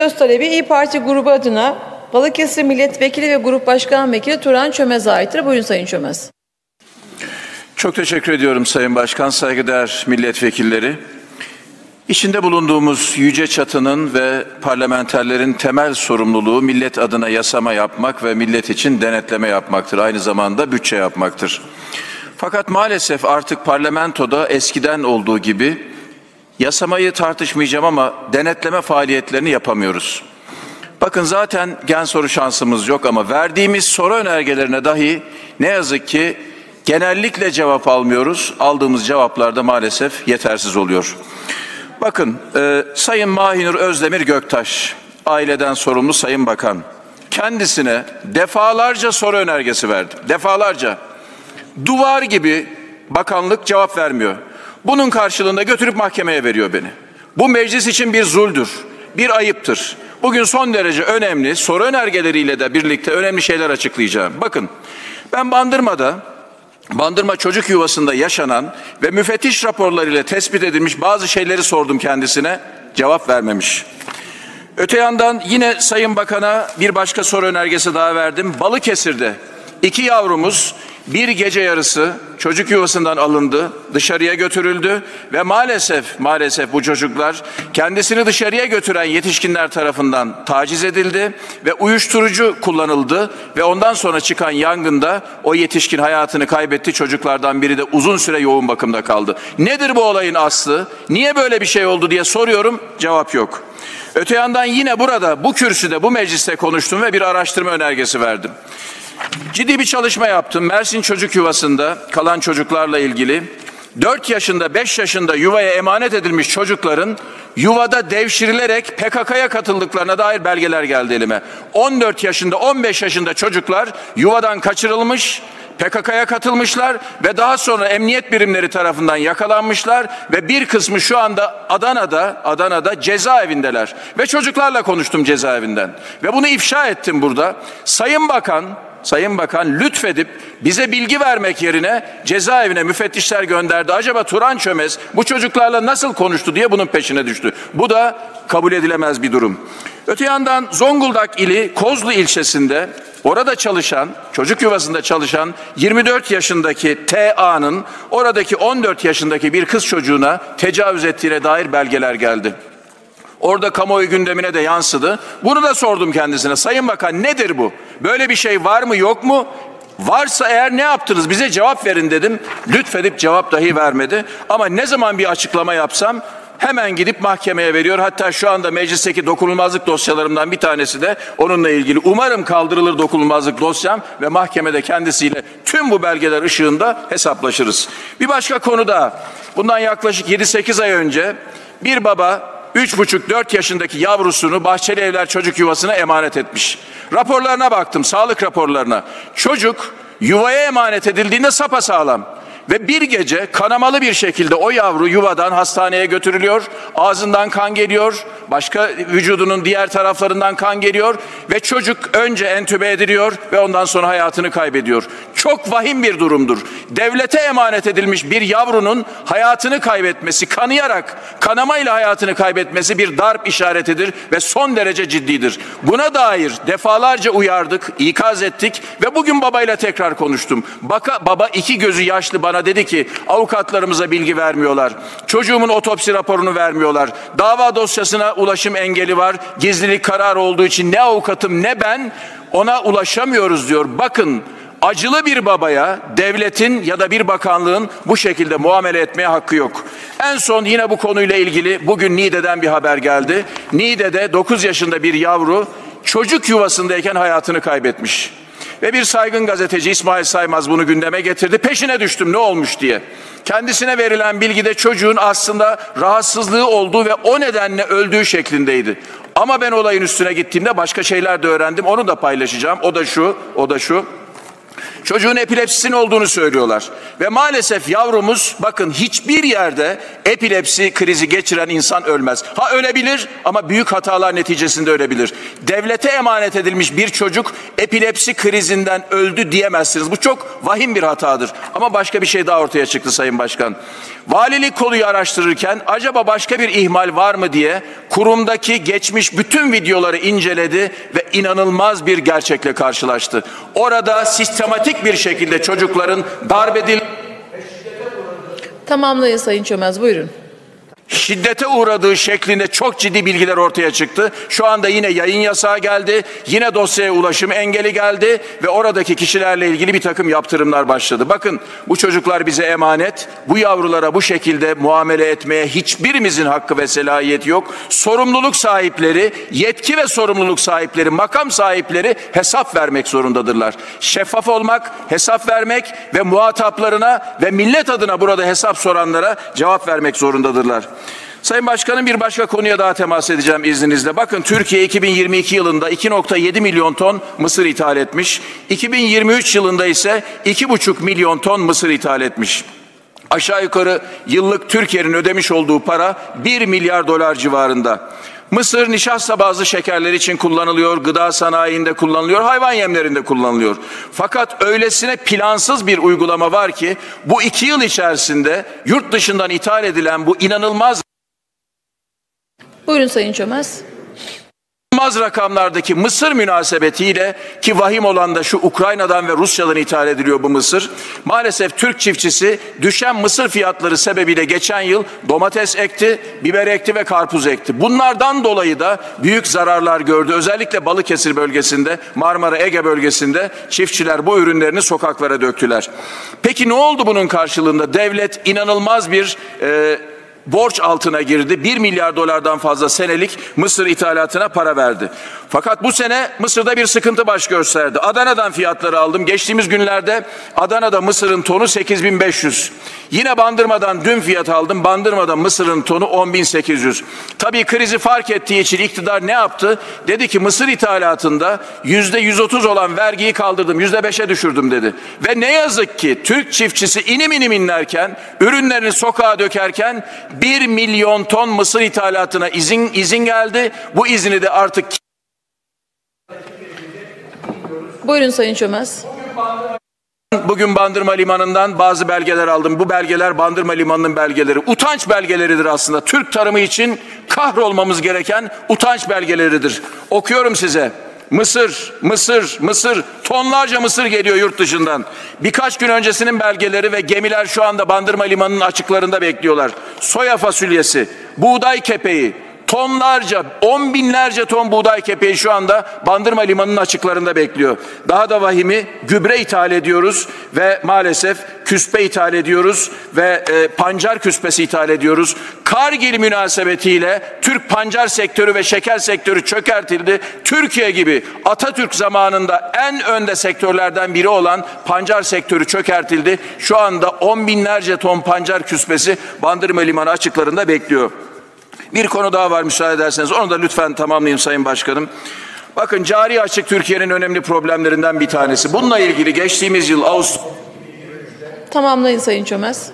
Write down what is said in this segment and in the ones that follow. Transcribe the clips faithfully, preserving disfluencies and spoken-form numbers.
Söz talebi İYİ Parti grubu adına Balıkesir Milletvekili ve Grup Başkan Vekili Turan Çömez'e aittir. Buyurun Sayın Çömez. Çok teşekkür ediyorum Sayın Başkan, saygıdeğer milletvekilleri. İçinde bulunduğumuz yüce çatının ve parlamenterlerin temel sorumluluğu millet adına yasama yapmak ve millet için denetleme yapmaktır. Aynı zamanda bütçe yapmaktır. Fakat maalesef artık parlamentoda eskiden olduğu gibi yasamayı tartışmayacağım ama denetleme faaliyetlerini yapamıyoruz. Bakın zaten gen soru şansımız yok ama verdiğimiz soru önergelerine dahi ne yazık ki genellikle cevap almıyoruz. Aldığımız cevaplar da maalesef yetersiz oluyor. Bakın e, Sayın Mahinur Özdemir Göktaş, aileden sorumlu Sayın Bakan, kendisine defalarca soru önergesi verdim. Defalarca. Duvar gibi bakanlık cevap vermiyor. Bunun karşılığında götürüp mahkemeye veriyor beni. Bu meclis için bir zuldür, bir ayıptır. Bugün son derece önemli soru önergeleriyle de birlikte önemli şeyler açıklayacağım. Bakın ben Bandırma'da, Bandırma Çocuk Yuvası'nda yaşanan ve müfettiş raporlarıyla tespit edilmiş bazı şeyleri sordum kendisine, cevap vermemiş. Öte yandan yine Sayın Bakan'a bir başka soru önergesi daha verdim. Balıkesir'de iki yavrumuz bir gece yarısı çocuk yuvasından alındı, dışarıya götürüldü ve maalesef maalesef bu çocuklar kendisini dışarıya götüren yetişkinler tarafından taciz edildi ve uyuşturucu kullanıldı ve ondan sonra çıkan yangında o yetişkin hayatını kaybetti. Çocuklardan biri de uzun süre yoğun bakımda kaldı. Nedir bu olayın aslı? Niye böyle bir şey oldu diye soruyorum, cevap yok. Öte yandan yine burada bu kürsüde bu mecliste konuştum ve bir araştırma önergesi verdim. Ciddi bir çalışma yaptım. Mersin Çocuk Yuvası'nda kalan çocuklarla ilgili dört yaşında, beş yaşında yuvaya emanet edilmiş çocukların yuvada devşirilerek P K K'ya katıldıklarına dair belgeler geldi elime. on dört yaşında, on beş yaşında çocuklar yuvadan kaçırılmış, P K K'ya katılmışlar ve daha sonra emniyet birimleri tarafından yakalanmışlar ve bir kısmı şu anda Adana'da, Adana'da cezaevindeler. Ve çocuklarla konuştum cezaevinden ve bunu ifşa ettim burada. Sayın Bakan, Sayın Bakan lütfedip bize bilgi vermek yerine cezaevine müfettişler gönderdi. Acaba Turan Çömez bu çocuklarla nasıl konuştu diye bunun peşine düştü. Bu da kabul edilemez bir durum. Öte yandan Zonguldak ili Kozlu ilçesinde orada çalışan, çocuk yuvasında çalışan yirmi dört yaşındaki T A'nın oradaki on dört yaşındaki bir kız çocuğuna tecavüz ettiğine dair belgeler geldi. Orada kamuoyu gündemine de yansıdı. Bunu da sordum kendisine. Sayın Bakan nedir bu? Böyle bir şey var mı yok mu? Varsa eğer ne yaptınız? Bize cevap verin dedim. Lütfedip cevap dahi vermedi. Ama ne zaman bir açıklama yapsam hemen gidip mahkemeye veriyor. Hatta şu anda meclisteki dokunulmazlık dosyalarımdan bir tanesi de onunla ilgili. Umarım kaldırılır dokunulmazlık dosyam ve mahkemede kendisiyle tüm bu belgeler ışığında hesaplaşırız. Bir başka konu da bundan yaklaşık yedi sekiz ay önce bir baba üç buçuk dört yaşındaki yavrusunu Bahçeli Evler Çocuk Yuvası'na emanet etmiş. Raporlarına baktım, sağlık raporlarına. Çocuk yuvaya emanet edildiğinde sapasağlam. Ve bir gece kanamalı bir şekilde o yavru yuvadan hastaneye götürülüyor. Ağzından kan geliyor, başka vücudunun diğer taraflarından kan geliyor ve çocuk önce entübe ediliyor ve ondan sonra hayatını kaybediyor. Çok vahim bir durumdur. Devlete emanet edilmiş bir yavrunun hayatını kaybetmesi, kanayarak, kanamayla hayatını kaybetmesi bir darp işaretidir ve son derece ciddidir. Buna dair defalarca uyardık, ikaz ettik ve bugün babayla tekrar konuştum. Baka, baba iki gözü yaşlı bana dedi ki avukatlarımıza bilgi vermiyorlar. Çocuğumun otopsi raporunu vermiyorlar. Dava dosyasına ulaşım engeli var. Gizlilik kararı olduğu için ne avukatım ne ben ona ulaşamıyoruz diyor. Bakın acılı bir babaya devletin ya da bir bakanlığın bu şekilde muamele etmeye hakkı yok. En son yine bu konuyla ilgili bugün Niğde'den bir haber geldi. Niğde'de dokuz yaşında bir yavru çocuk yuvasındayken hayatını kaybetmiş. Ve bir saygın gazeteci İsmail Saymaz bunu gündeme getirdi. Peşine düştüm ne olmuş diye. Kendisine verilen bilgide çocuğun aslında rahatsızlığı olduğu ve o nedenle öldüğü şeklindeydi. Ama ben olayın üstüne gittiğimde başka şeyler de öğrendim. Onu da paylaşacağım. O da şu, o da şu. Çocuğun epilepsisinin olduğunu söylüyorlar. Ve maalesef yavrumuz bakın hiçbir yerde epilepsi krizi geçiren insan ölmez. Ha ölebilir ama büyük hatalar neticesinde ölebilir. Devlete emanet edilmiş bir çocuk epilepsi krizinden öldü diyemezsiniz. Bu çok vahim bir hatadır. Ama başka bir şey daha ortaya çıktı Sayın Başkan. Valilik konuyu araştırırken acaba başka bir ihmal var mı diye kurumdaki geçmiş bütün videoları inceledi ve inanılmaz bir gerçekle karşılaştı. Orada sistematik bir şekilde çocukların darp edil... Tamamlayın Sayın Çömez, buyurun. şiddete uğradığı şeklinde çok ciddi bilgiler ortaya çıktı. Şu anda yine yayın yasağı geldi, yine dosyaya ulaşım engeli geldi ve oradaki kişilerle ilgili bir takım yaptırımlar başladı. Bakın bu çocuklar bize emanet, bu yavrulara bu şekilde muamele etmeye hiçbirimizin hakkı ve selahiyeti yok. Sorumluluk sahipleri, yetki ve sorumluluk sahipleri, makam sahipleri hesap vermek zorundadırlar. Şeffaf olmak, hesap vermek ve muhataplarına ve millet adına burada hesap soranlara cevap vermek zorundadırlar. Sayın Başkanım, bir başka konuya daha temas edeceğim izninizle. Bakın Türkiye iki bin yirmi iki yılında iki nokta yedi milyon ton mısır ithal etmiş. iki bin yirmi üç yılında ise iki buçuk milyon ton mısır ithal etmiş. Aşağı yukarı yıllık Türkiye'nin ödemiş olduğu para bir milyar dolar civarında. Mısır nişasta bazlı şekerler için kullanılıyor, gıda sanayinde kullanılıyor, hayvan yemlerinde kullanılıyor. Fakat öylesine plansız bir uygulama var ki bu iki yıl içerisinde yurt dışından ithal edilen bu inanılmaz Buyurun Sayın Çömez. İnanılmaz rakamlardaki mısır münasebetiyle, ki vahim olan da şu, Ukrayna'dan ve Rusya'dan ithal ediliyor bu mısır. Maalesef Türk çiftçisi düşen mısır fiyatları sebebiyle geçen yıl domates ekti, biber ekti ve karpuz ekti. Bunlardan dolayı da büyük zararlar gördü. Özellikle Balıkesir bölgesinde, Marmara Ege bölgesinde çiftçiler bu ürünlerini sokaklara döktüler. Peki ne oldu bunun karşılığında? Devlet inanılmaz bir e, borç altına girdi. bir milyar dolardan fazla senelik mısır ithalatına para verdi. Fakat bu sene Mısır'da bir sıkıntı baş gösterdi. Adana'dan fiyatları aldım. Geçtiğimiz günlerde Adana'da mısırın tonu sekiz bin beş yüz. Yine Bandırma'dan dün fiyat aldım. Bandırma'da mısırın tonu on bin sekiz yüz. Tabii krizi fark ettiği için iktidar ne yaptı? Dedi ki mısır ithalatında yüzde yüz otuz olan vergiyi kaldırdım, yüzde beşe düşürdüm dedi. Ve ne yazık ki Türk çiftçisi inim inim inlerken, ürünlerini sokağa dökerken bir milyon ton mısır ithalatına izin izin geldi. Bu izni de artık... Buyurun Sayın Çömez. Bugün Bandırma Limanı'ndan bazı belgeler aldım. Bu belgeler Bandırma Limanı'nın belgeleri. Utanç belgeleridir aslında. Türk tarımı için kahrolmamız gereken utanç belgeleridir. Okuyorum size. Mısır, mısır, mısır, tonlarca mısır geliyor yurt dışından. Birkaç gün öncesinin belgeleri ve gemiler şu anda Bandırma Limanı'nın açıklarında bekliyorlar. Soya fasulyesi, buğday kepeği, tonlarca, on binlerce ton buğday kepeği şu anda Bandırma Limanı'nın açıklarında bekliyor. Daha da vahimi, gübre ithal ediyoruz ve maalesef küspe ithal ediyoruz ve e, pancar küspesi ithal ediyoruz. Kargil münasebetiyle Türk pancar sektörü ve şeker sektörü çökertildi. Türkiye gibi Atatürk zamanında en önde sektörlerden biri olan pancar sektörü çökertildi. Şu anda on binlerce ton pancar küspesi Bandırma Limanı açıklarında bekliyor. Bir konu daha var müsaade ederseniz. Onu da lütfen tamamlayayım Sayın Başkanım. Bakın cari açık Türkiye'nin önemli problemlerinden bir tanesi. Bununla ilgili geçtiğimiz yıl Ağustos... Tamamlayın Sayın Çömez.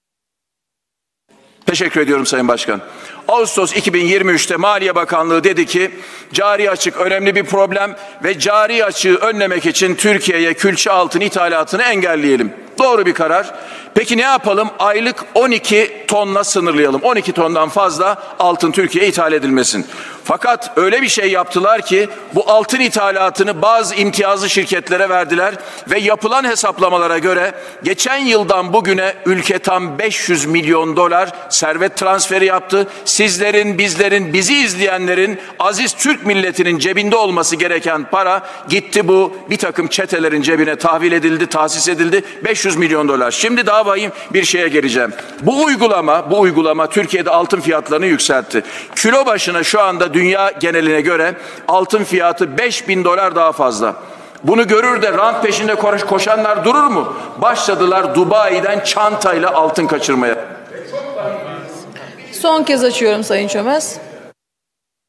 Teşekkür ediyorum Sayın Başkan. Ağustos iki bin yirmi üç'te Maliye Bakanlığı dedi ki cari açık önemli bir problem ve cari açığı önlemek için Türkiye'ye külçe altın ithalatını engelleyelim. Doğru bir karar. Peki ne yapalım? Aylık on iki tonla sınırlayalım. on iki tondan fazla altın Türkiye'ye ithal edilmesin. Fakat öyle bir şey yaptılar ki bu altın ithalatını bazı imtiyazlı şirketlere verdiler ve yapılan hesaplamalara göre geçen yıldan bugüne ülke tam beş yüz milyon dolar servet transferi yaptı. Sizlerin, bizlerin, bizi izleyenlerin, aziz Türk milletinin cebinde olması gereken para gitti bu bir takım çetelerin cebine tahvil edildi, tahsis edildi. beş yüz milyon dolar. Şimdi daha vahim bir şeye geleceğim. Bu uygulama, bu uygulama Türkiye'de altın fiyatlarını yükseltti. Kilo başına şu anda dünya geneline göre altın fiyatı beş bin dolar daha fazla. Bunu görür de rant peşinde koşanlar durur mu? Başladılar Dubai'den çantayla altın kaçırmaya. Son kez açıyorum Sayın Çömez.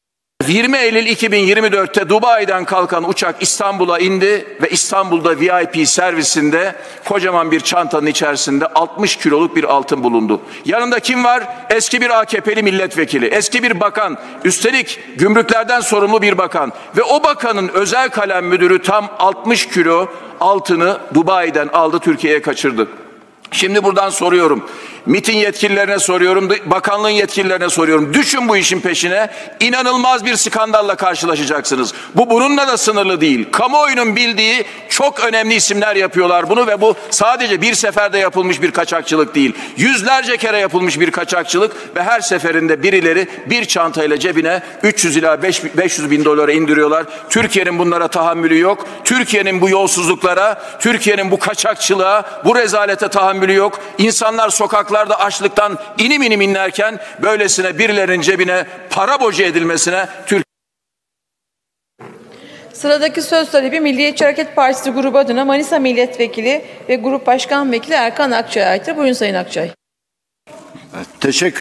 yirmi Eylül iki bin yirmi dört'te Dubai'den kalkan uçak İstanbul'a indi ve İstanbul'da V I P servisinde kocaman bir çantanın içerisinde altmış kiloluk bir altın bulundu. Yanında kim var? Eski bir A K P'li milletvekili, eski bir bakan, üstelik gümrüklerden sorumlu bir bakan ve o bakanın özel kalem müdürü tam altmış kilo altını Dubai'den aldı, Türkiye'ye kaçırdı. Şimdi buradan soruyorum. MİT'in yetkililerine soruyorum, bakanlığın yetkililerine soruyorum. Düşün bu işin peşine. İnanılmaz bir skandalla karşılaşacaksınız. Bu bununla da sınırlı değil. Kamuoyunun bildiği çok önemli isimler yapıyorlar bunu ve bu sadece bir seferde yapılmış bir kaçakçılık değil. Yüzlerce kere yapılmış bir kaçakçılık ve her seferinde birileri bir çantayla cebine üç yüz ila beş yüz bin dolara indiriyorlar. Türkiye'nin bunlara tahammülü yok. Türkiye'nin bu yolsuzluklara, Türkiye'nin bu kaçakçılığa, bu rezalete tahammülü yok. İnsanlar sokaklarda açlıktan inim inim inlerken böylesine birilerinin cebine para boca edilmesine Türkiye... Sıradaki söz talebi Milliyetçi Hareket Partisi grubu adına Manisa Milletvekili ve Grup Başkan Vekili Erkan Akçay'a aittir. Buyurun Sayın Akçay. Teşekkür